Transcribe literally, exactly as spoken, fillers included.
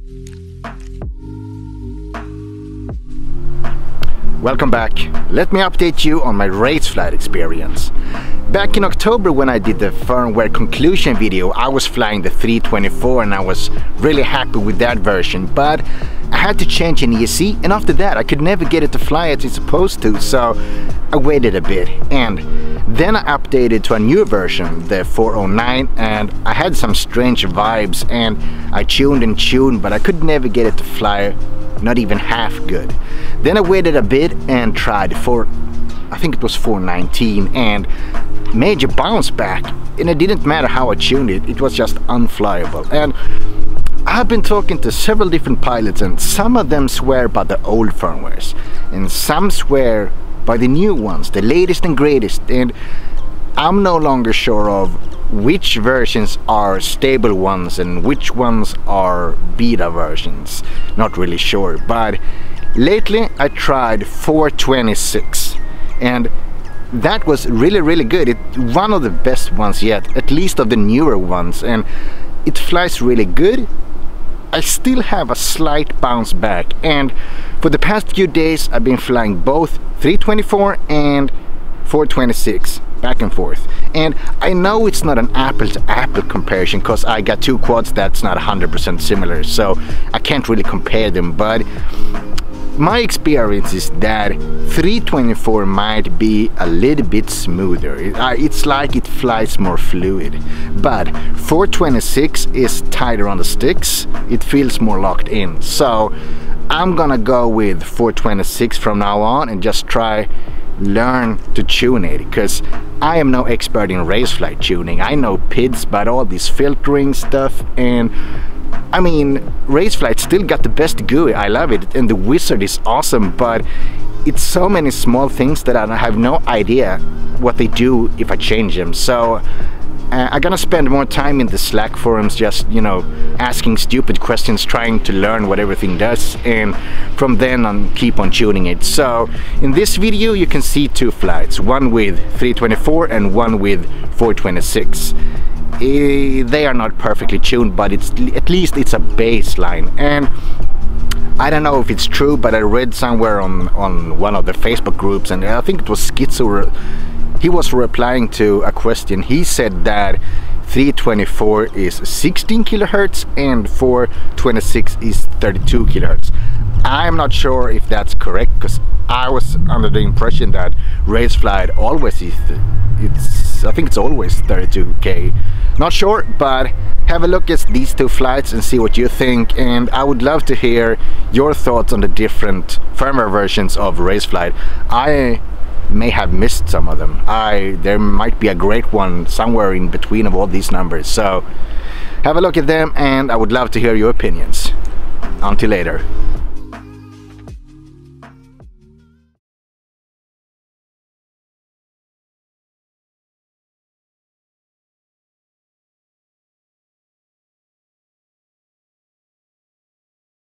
Welcome back. Let me update you on my Raceflight experience. Back in October when I did the firmware conclusion video, I was flying the three twenty-four and I was really happy with that version, but I had to change an E S C, and after that I could never get it to fly as it's supposed to, so I waited a bit, and then I updated to a new version, the four oh nine, and I had some strange vibes, and I tuned and tuned, but I could never get it to fly, not even half good. Then I waited a bit and tried for, I think it was four nineteen, and made a bounce back, and it didn't matter how I tuned it, it was just unflyable. And I've been talking to several different pilots, and some of them swear by the old firmwares, and some swear by the new ones, the latest and greatest, and I'm no longer sure of which versions are stable ones and which ones are beta versions. Not really sure, but lately I tried four twenty-six, and that was really really good. It's one of the best ones yet, at least of the newer ones, and it flies really good. I still have a slight bounce back, and for the past few days I've been flying both three twenty-four and four twenty-six back and forth, and I know it's not an apple to apple comparison because I got two quads that's not one hundred percent similar, so I can't really compare them, but my experience is that three twenty-four might be a little bit smoother. It, uh, it's like it flies more fluid, but four twenty-six is tighter on the sticks, it feels more locked in, so I'm gonna go with four twenty-six from now on and just try learn to tune it, because I am no expert in Raceflight tuning. I know P I Ds, but all this filtering stuff, and I mean, Raceflight still got the best G U I, I love it, and the wizard is awesome, but it's so many small things that I have no idea what they do if I change them. So uh, I'm gonna spend more time in the Slack forums just, you know, asking stupid questions, trying to learn what everything does, and from then on keep on tuning it. So in this video you can see two flights, one with three twenty-four and one with four twenty-six. Uh, they are not perfectly tuned, but it's at least it's a baseline, and I don't know if it's true, but I read somewhere on on one of the Facebook groups, and I think it was Schizo, he was replying to a question. He said that three twenty-four is sixteen kilohertz and four twenty-six is thirty-two kilohertz. I'm not sure if that's correct, because I was under the impression that Raceflight always is, it's, I think it's always thirty-two K. Not sure, but have a look at these two flights and see what you think, and I would love to hear your thoughts on the different firmware versions of Raceflight. I may have missed some of them. I there might be a great one somewhere in between of all these numbers, so have a look at them, and I would love to hear your opinions. Until later.